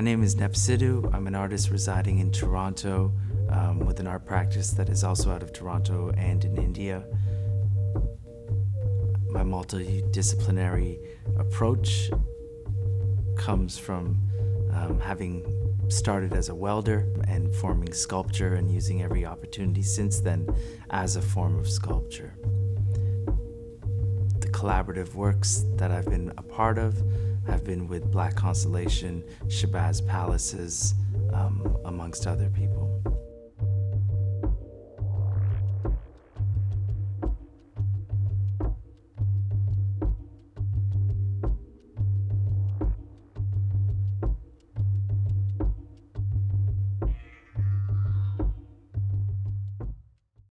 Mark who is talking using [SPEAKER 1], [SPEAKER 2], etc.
[SPEAKER 1] name is Nep Sidhu. I'm an artist residing in Toronto with an art practice that is also out of Toronto and in India. My multidisciplinary approach comes from having started as a welder and forming sculpture and using every opportunity since then as a form of sculpture. The collaborative works that I've been a part of have been with Black Constellation, Shabazz Palaces, amongst other people.